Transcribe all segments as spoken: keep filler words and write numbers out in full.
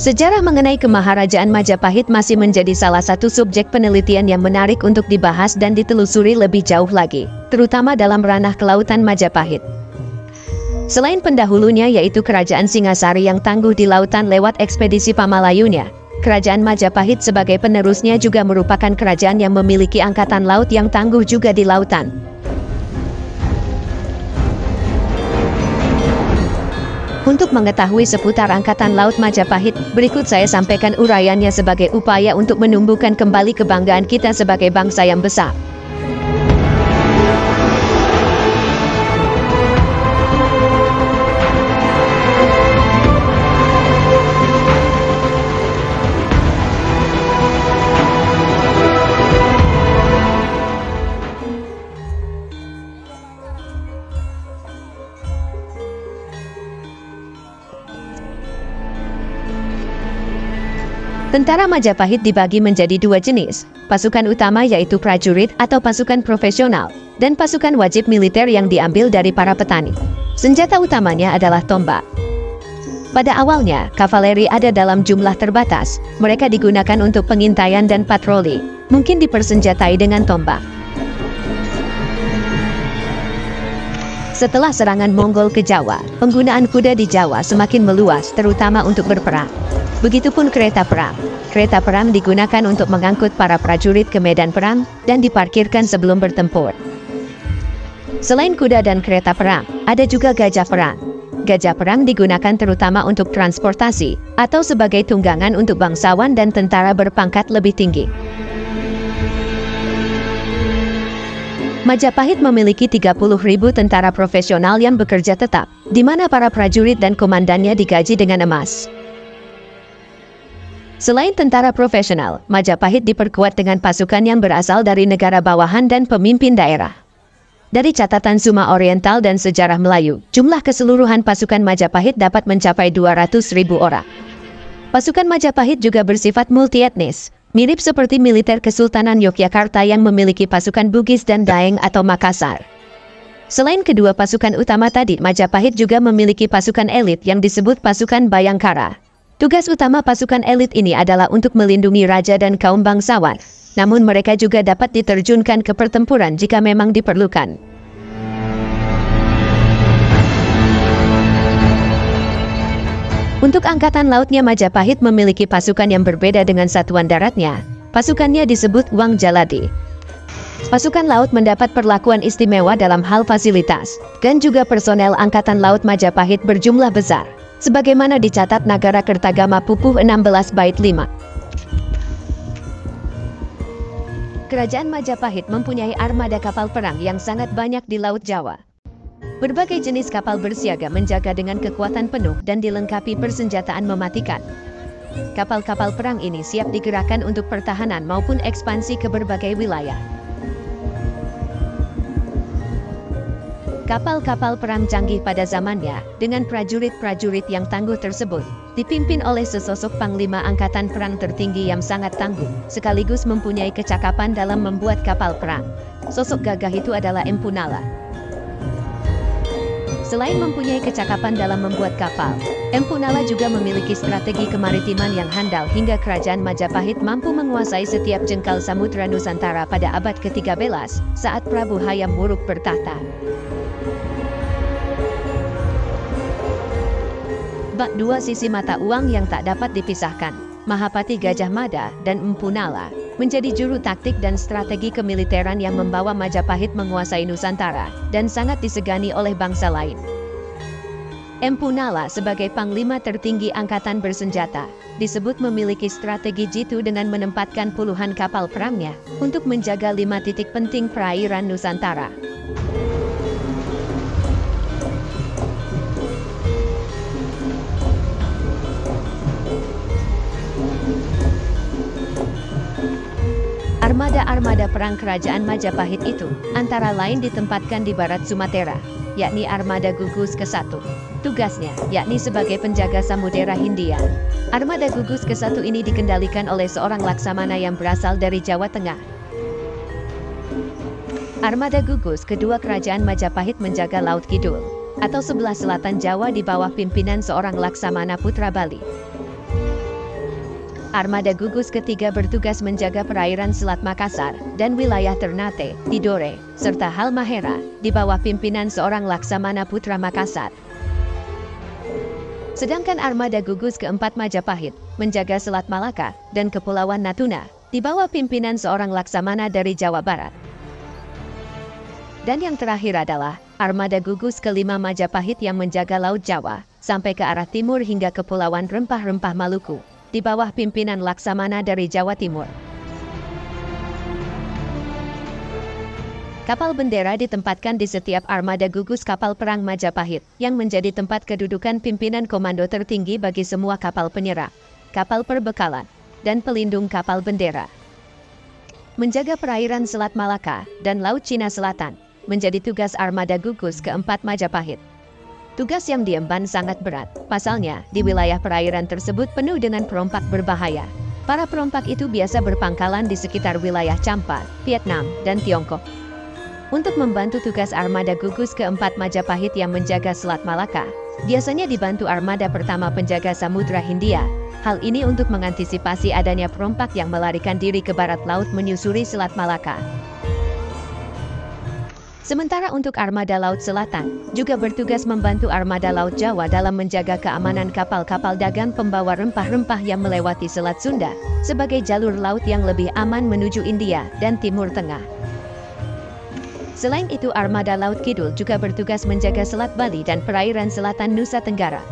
Sejarah mengenai Kemaharajaan Majapahit masih menjadi salah satu subjek penelitian yang menarik untuk dibahas dan ditelusuri lebih jauh lagi, terutama dalam ranah kelautan Majapahit. Selain pendahulunya yaitu Kerajaan Singasari yang tangguh di lautan lewat ekspedisi Pamalayunya, Kerajaan Majapahit sebagai penerusnya juga merupakan kerajaan yang memiliki angkatan laut yang tangguh juga di lautan. Untuk mengetahui seputar Angkatan Laut Majapahit, berikut saya sampaikan uraiannya sebagai upaya untuk menumbuhkan kembali kebanggaan kita sebagai bangsa yang besar. Tentara Majapahit dibagi menjadi dua jenis, pasukan utama yaitu prajurit atau pasukan profesional, dan pasukan wajib militer yang diambil dari para petani. Senjata utamanya adalah tombak. Pada awalnya, kavaleri ada dalam jumlah terbatas, mereka digunakan untuk pengintaian dan patroli, mungkin dipersenjatai dengan tombak. Setelah serangan Mongol ke Jawa, penggunaan kuda di Jawa semakin meluas terutama untuk berperang. Begitupun kereta perang. Kereta perang digunakan untuk mengangkut para prajurit ke medan perang dan diparkirkan sebelum bertempur. Selain kuda dan kereta perang, ada juga gajah perang. Gajah perang digunakan terutama untuk transportasi atau sebagai tunggangan untuk bangsawan dan tentara berpangkat lebih tinggi. Majapahit memiliki tiga puluh ribu tentara profesional yang bekerja tetap, di mana para prajurit dan komandannya digaji dengan emas. Selain tentara profesional, Majapahit diperkuat dengan pasukan yang berasal dari negara bawahan dan pemimpin daerah. Dari catatan Suma Oriental dan Sejarah Melayu, jumlah keseluruhan pasukan Majapahit dapat mencapai dua ratus ribu orang. Pasukan Majapahit juga bersifat multietnis, mirip seperti militer Kesultanan Yogyakarta yang memiliki pasukan Bugis dan Daeng atau Makassar. Selain kedua pasukan utama tadi, Majapahit juga memiliki pasukan elit yang disebut pasukan Bayangkara. Tugas utama pasukan elit ini adalah untuk melindungi raja dan kaum bangsawan, namun mereka juga dapat diterjunkan ke pertempuran jika memang diperlukan. Untuk angkatan lautnya, Majapahit memiliki pasukan yang berbeda dengan satuan daratnya. Pasukannya disebut Wang Jaladi. Pasukan laut mendapat perlakuan istimewa dalam hal fasilitas, dan juga personel angkatan laut Majapahit berjumlah besar. Sebagaimana dicatat Nagara Kertagama Pupuh enam belas bait lima. Kerajaan Majapahit mempunyai armada kapal perang yang sangat banyak di Laut Jawa. Berbagai jenis kapal bersiaga menjaga dengan kekuatan penuh dan dilengkapi persenjataan mematikan. Kapal-kapal perang ini siap digerakkan untuk pertahanan maupun ekspansi ke berbagai wilayah. Kapal-kapal perang canggih pada zamannya, dengan prajurit-prajurit yang tangguh tersebut, dipimpin oleh sesosok panglima angkatan perang tertinggi yang sangat tangguh, sekaligus mempunyai kecakapan dalam membuat kapal perang. Sosok gagah itu adalah Empu Nala. Selain mempunyai kecakapan dalam membuat kapal, Empu Nala juga memiliki strategi kemaritiman yang handal hingga kerajaan Majapahit mampu menguasai setiap jengkal samudra Nusantara pada abad ke tiga belas, saat Prabu Hayam Wuruk bertahta. Bak dua sisi mata uang yang tak dapat dipisahkan, Mahapati Gajah Mada dan Empu Nala, menjadi juru taktik dan strategi kemiliteran yang membawa Majapahit menguasai Nusantara, dan sangat disegani oleh bangsa lain. Empu Nala sebagai panglima tertinggi angkatan bersenjata, disebut memiliki strategi jitu dengan menempatkan puluhan kapal perangnya, untuk menjaga lima titik penting perairan Nusantara. Armada-armada perang kerajaan Majapahit itu, antara lain ditempatkan di barat Sumatera, yakni Armada Gugus kesatu. Tugasnya, yakni sebagai penjaga Samudera Hindia. Armada Gugus kesatu ini dikendalikan oleh seorang laksamana yang berasal dari Jawa Tengah. Armada Gugus kedua kerajaan Majapahit menjaga Laut Kidul, atau sebelah selatan Jawa di bawah pimpinan seorang laksamana putra Bali. Armada Gugus ketiga bertugas menjaga perairan Selat Makassar dan wilayah Ternate, Tidore, serta Halmahera, di bawah pimpinan seorang Laksamana Putra Makassar. Sedangkan Armada Gugus keempat Majapahit menjaga Selat Malaka dan Kepulauan Natuna, di bawah pimpinan seorang Laksamana dari Jawa Barat. Dan yang terakhir adalah Armada Gugus kelima Majapahit yang menjaga Laut Jawa, sampai ke arah timur hingga Kepulauan Rempah-Rempah Maluku, di bawah pimpinan Laksamana dari Jawa Timur. Kapal bendera ditempatkan di setiap armada gugus kapal perang Majapahit, yang menjadi tempat kedudukan pimpinan komando tertinggi bagi semua kapal penyerang, kapal perbekalan, dan pelindung kapal bendera. Menjaga perairan Selat Malaka dan Laut Cina Selatan menjadi tugas armada gugus keempat Majapahit. Tugas yang diemban sangat berat, pasalnya di wilayah perairan tersebut penuh dengan perompak berbahaya. Para perompak itu biasa berpangkalan di sekitar wilayah Champa, Vietnam, dan Tiongkok. Untuk membantu tugas armada gugus keempat Majapahit yang menjaga Selat Malaka, biasanya dibantu armada pertama penjaga Samudra Hindia. Hal ini untuk mengantisipasi adanya perompak yang melarikan diri ke barat laut menyusuri Selat Malaka. Sementara untuk Armada Laut Selatan, juga bertugas membantu Armada Laut Jawa dalam menjaga keamanan kapal-kapal dagang pembawa rempah-rempah yang melewati Selat Sunda, sebagai jalur laut yang lebih aman menuju India dan Timur Tengah. Selain itu, Armada Laut Kidul juga bertugas menjaga Selat Bali dan perairan selatan Nusa Tenggara.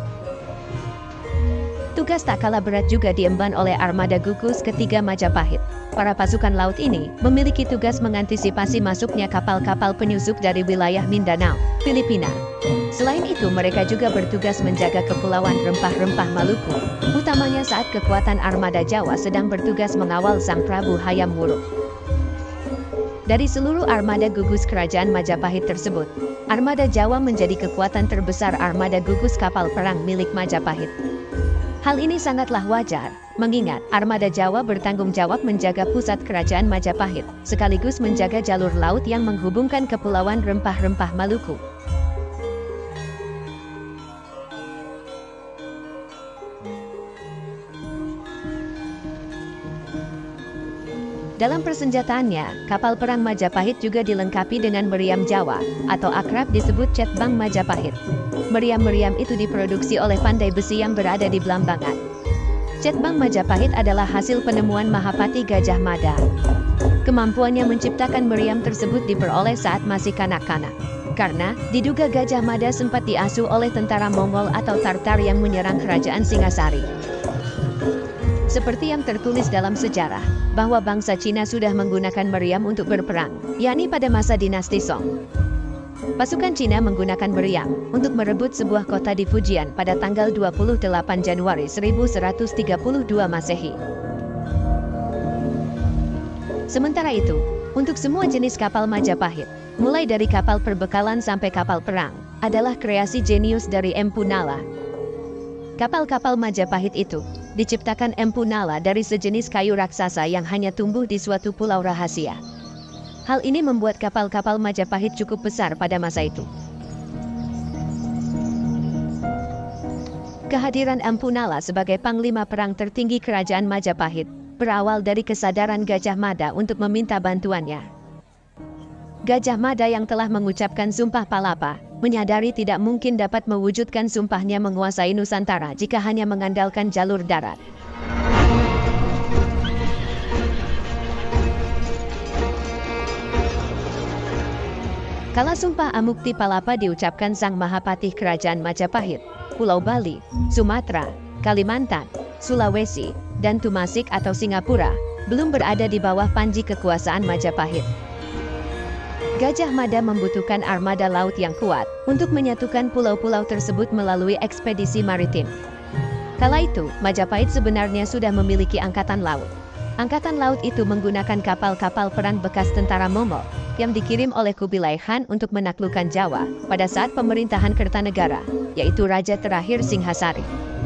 Tugas tak kalah berat juga diemban oleh Armada Gugus ketiga Majapahit. Para pasukan laut ini memiliki tugas mengantisipasi masuknya kapal-kapal penyusup dari wilayah Mindanao, Filipina. Selain itu, mereka juga bertugas menjaga Kepulauan Rempah-Rempah Maluku, utamanya saat kekuatan Armada Jawa sedang bertugas mengawal Sang Prabu Hayam Wuruk. Dari seluruh armada gugus kerajaan Majapahit tersebut, Armada Jawa menjadi kekuatan terbesar armada gugus kapal perang milik Majapahit. Hal ini sangatlah wajar, mengingat Armada Jawa bertanggung jawab menjaga pusat kerajaan Majapahit, sekaligus menjaga jalur laut yang menghubungkan Kepulauan Rempah-Rempah Maluku. Dalam persenjataannya, kapal perang Majapahit juga dilengkapi dengan meriam Jawa, atau akrab disebut Cetbang Majapahit. Meriam-meriam itu diproduksi oleh Pandai Besi yang berada di Blambangan. Cetbang Majapahit adalah hasil penemuan Mahapati Gajah Mada. Kemampuannya menciptakan meriam tersebut diperoleh saat masih kanak-kanak, karena diduga Gajah Mada sempat diasuh oleh tentara Mongol atau Tartar yang menyerang kerajaan Singasari. Seperti yang tertulis dalam sejarah, bahwa bangsa Cina sudah menggunakan meriam untuk berperang, yakni pada masa dinasti Song. Pasukan Cina menggunakan meriam untuk merebut sebuah kota di Fujian pada tanggal dua puluh delapan Januari seribu seratus tiga puluh dua Masehi. Sementara itu, untuk semua jenis kapal Majapahit, mulai dari kapal perbekalan sampai kapal perang, adalah kreasi jenius dari Empu Nala. Kapal-kapal Majapahit itu diciptakan Empu Nala dari sejenis kayu raksasa yang hanya tumbuh di suatu pulau rahasia. Hal ini membuat kapal-kapal Majapahit cukup besar pada masa itu. Kehadiran Empu Nala sebagai panglima perang tertinggi kerajaan Majapahit berawal dari kesadaran Gajah Mada untuk meminta bantuannya. Gajah Mada yang telah mengucapkan Sumpah Palapa menyadari tidak mungkin dapat mewujudkan sumpahnya menguasai Nusantara jika hanya mengandalkan jalur darat. Kala Sumpah Amukti Palapa diucapkan Sang Mahapatih Kerajaan Majapahit, Pulau Bali, Sumatera, Kalimantan, Sulawesi, dan Tumasik atau Singapura belum berada di bawah panji kekuasaan Majapahit. Gajah Mada membutuhkan armada laut yang kuat untuk menyatukan pulau-pulau tersebut melalui ekspedisi maritim. Kala itu, Majapahit sebenarnya sudah memiliki angkatan laut. Angkatan laut itu menggunakan kapal-kapal perang bekas tentara Mongol yang dikirim oleh Kubilai Khan untuk menaklukkan Jawa pada saat pemerintahan Kertanegara, yaitu Raja terakhir Singhasari.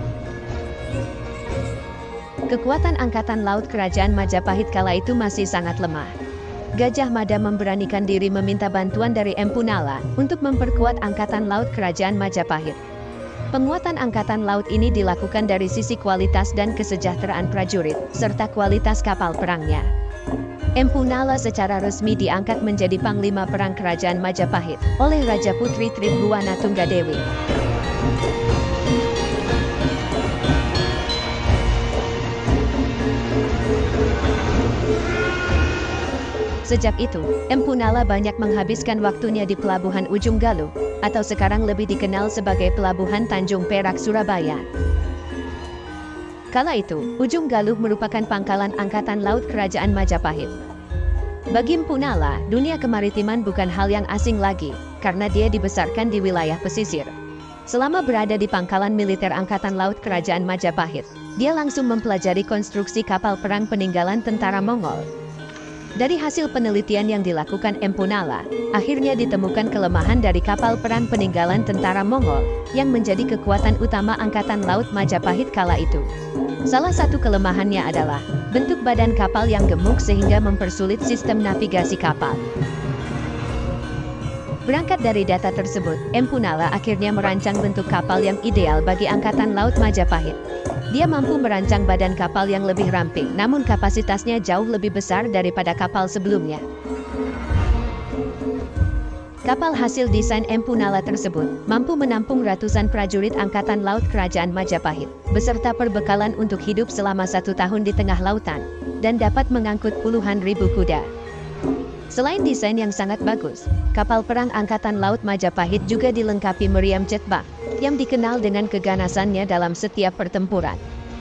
Kekuatan angkatan laut kerajaan Majapahit kala itu masih sangat lemah. Gajah Mada memberanikan diri meminta bantuan dari Empu Nala untuk memperkuat angkatan laut kerajaan Majapahit. Penguatan angkatan laut ini dilakukan dari sisi kualitas dan kesejahteraan prajurit, serta kualitas kapal perangnya. Empu Nala secara resmi diangkat menjadi Panglima Perang Kerajaan Majapahit oleh Raja Putri Tribhuwana Tunggadewi. Sejak itu, Empu Nala banyak menghabiskan waktunya di Pelabuhan Ujung Galuh, atau sekarang lebih dikenal sebagai Pelabuhan Tanjung Perak Surabaya. Kala itu, Ujung Galuh merupakan pangkalan Angkatan Laut Kerajaan Majapahit. Bagi Empu Nala, dunia kemaritiman bukan hal yang asing lagi, karena dia dibesarkan di wilayah pesisir. Selama berada di pangkalan militer Angkatan Laut Kerajaan Majapahit, dia langsung mempelajari konstruksi kapal perang peninggalan tentara Mongol. Dari hasil penelitian yang dilakukan Empu Nala, akhirnya ditemukan kelemahan dari kapal perang peninggalan tentara Mongol, yang menjadi kekuatan utama Angkatan Laut Majapahit kala itu. Salah satu kelemahannya adalah bentuk badan kapal yang gemuk sehingga mempersulit sistem navigasi kapal. Berangkat dari data tersebut, Empu Nala akhirnya merancang bentuk kapal yang ideal bagi Angkatan Laut Majapahit. Dia mampu merancang badan kapal yang lebih ramping, namun kapasitasnya jauh lebih besar daripada kapal sebelumnya. Kapal hasil desain Empu Nala tersebut mampu menampung ratusan prajurit Angkatan Laut Kerajaan Majapahit, beserta perbekalan untuk hidup selama satu tahun di tengah lautan, dan dapat mengangkut puluhan ribu kuda. Selain desain yang sangat bagus, kapal perang Angkatan Laut Majapahit juga dilengkapi meriam jetbak, yang dikenal dengan keganasannya dalam setiap pertempuran.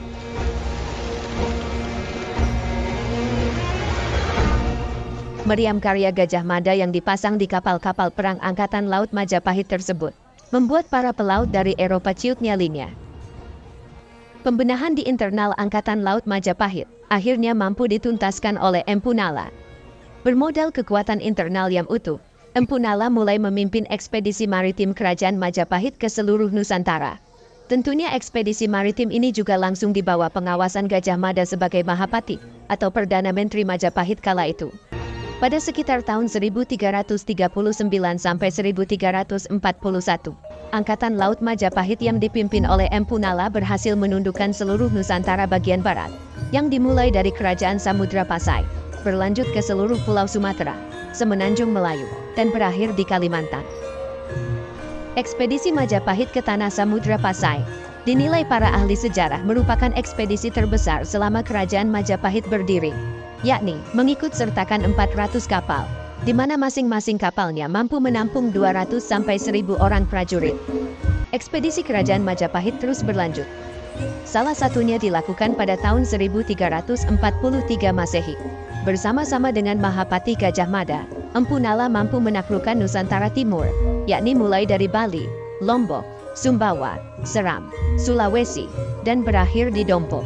Meriam karya Gajah Mada yang dipasang di kapal-kapal perang Angkatan Laut Majapahit tersebut membuat para pelaut dari Eropa ciut nyalinya. Pembenahan di internal Angkatan Laut Majapahit akhirnya mampu dituntaskan oleh Empu Nala. Bermodal kekuatan internal yang utuh, Empu Nala mulai memimpin ekspedisi maritim Kerajaan Majapahit ke seluruh Nusantara. Tentunya ekspedisi maritim ini juga langsung di bawah pengawasan Gajah Mada sebagai Mahapati, atau Perdana Menteri Majapahit kala itu. Pada sekitar tahun seribu tiga ratus tiga puluh sembilan sampai seribu tiga ratus empat puluh satu, Angkatan Laut Majapahit yang dipimpin oleh Empu Nala berhasil menundukkan seluruh Nusantara bagian barat, yang dimulai dari Kerajaan Samudra Pasai, berlanjut ke seluruh Pulau Sumatera, Semenanjung Melayu, dan berakhir di Kalimantan. Ekspedisi Majapahit ke Tanah Samudra Pasai dinilai para ahli sejarah merupakan ekspedisi terbesar selama Kerajaan Majapahit berdiri, yakni mengikut sertakan empat ratus kapal, di mana masing-masing kapalnya mampu menampung dua ratus sampai seribu orang prajurit. Ekspedisi Kerajaan Majapahit terus berlanjut. Salah satunya dilakukan pada tahun seribu tiga ratus empat puluh tiga Masehi. Bersama-sama dengan Mahapati Gajah Mada, Empu Nala mampu menaklukkan Nusantara Timur, yakni mulai dari Bali, Lombok, Sumbawa, Seram, Sulawesi, dan berakhir di Dompo.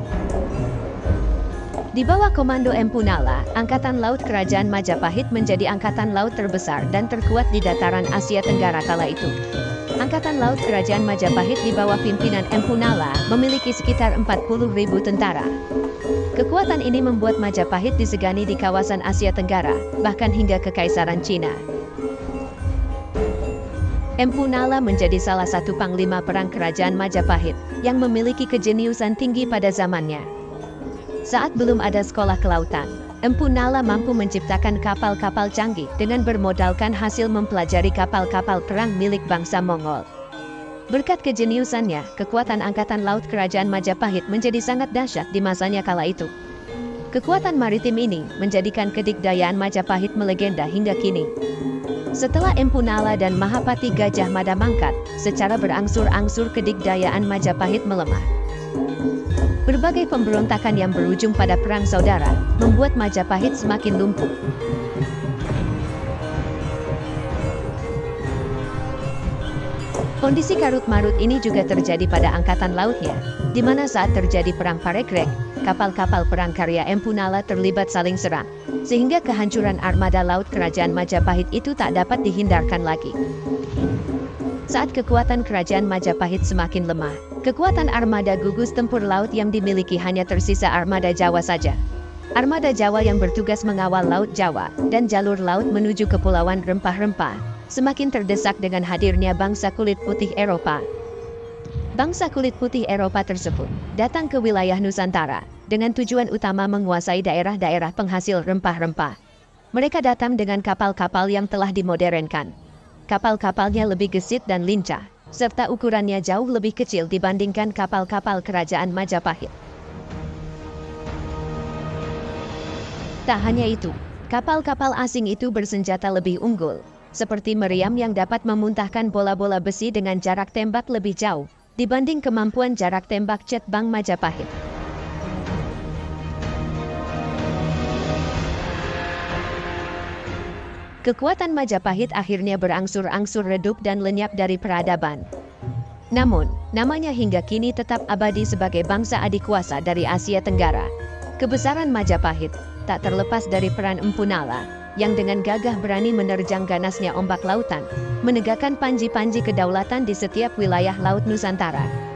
Di bawah komando Empu Nala, Angkatan Laut Kerajaan Majapahit menjadi angkatan laut terbesar dan terkuat di dataran Asia Tenggara kala itu. Angkatan Laut Kerajaan Majapahit di bawah pimpinan Empu Nala memiliki sekitar empat puluh ribu tentara. Kekuatan ini membuat Majapahit disegani di kawasan Asia Tenggara, bahkan hingga Kekaisaran Cina. Empu Nala menjadi salah satu panglima perang Kerajaan Majapahit yang memiliki kejeniusan tinggi pada zamannya. Saat belum ada sekolah kelautan, Empu Nala mampu menciptakan kapal-kapal canggih dengan bermodalkan hasil mempelajari kapal-kapal perang milik bangsa Mongol. Berkat kejeniusannya, kekuatan Angkatan Laut Kerajaan Majapahit menjadi sangat dahsyat di masanya kala itu. Kekuatan maritim ini menjadikan kedikdayaan Majapahit melegenda hingga kini. Setelah Empu Nala dan Mahapati Gajah Mada mangkat, secara berangsur-angsur kedikdayaan Majapahit melemah. Berbagai pemberontakan yang berujung pada perang saudara membuat Majapahit semakin lumpuh. Kondisi karut-marut ini juga terjadi pada angkatan lautnya, di mana saat terjadi perang Parekrek, kapal-kapal perang karya Empu Nala terlibat saling serang, sehingga kehancuran armada laut Kerajaan Majapahit itu tak dapat dihindarkan lagi. Saat kekuatan Kerajaan Majapahit semakin lemah, kekuatan armada gugus tempur laut yang dimiliki hanya tersisa armada Jawa saja. Armada Jawa yang bertugas mengawal Laut Jawa dan jalur laut menuju Kepulauan Rempah-Rempah semakin terdesak dengan hadirnya bangsa kulit putih Eropa. Bangsa kulit putih Eropa tersebut datang ke wilayah Nusantara dengan tujuan utama menguasai daerah-daerah penghasil rempah-rempah. Mereka datang dengan kapal-kapal yang telah dimodernkan. Kapal-kapalnya lebih gesit dan lincah, serta ukurannya jauh lebih kecil dibandingkan kapal-kapal kerajaan Majapahit. Tak hanya itu, kapal-kapal asing itu bersenjata lebih unggul, seperti meriam yang dapat memuntahkan bola-bola besi dengan jarak tembak lebih jauh dibanding kemampuan jarak tembak jet Bang Majapahit. Kekuatan Majapahit akhirnya berangsur-angsur redup dan lenyap dari peradaban. Namun, namanya hingga kini tetap abadi sebagai bangsa adikuasa dari Asia Tenggara. Kebesaran Majapahit tak terlepas dari peran Empu Nala, yang dengan gagah berani menerjang ganasnya ombak lautan, menegakkan panji-panji kedaulatan di setiap wilayah Laut Nusantara.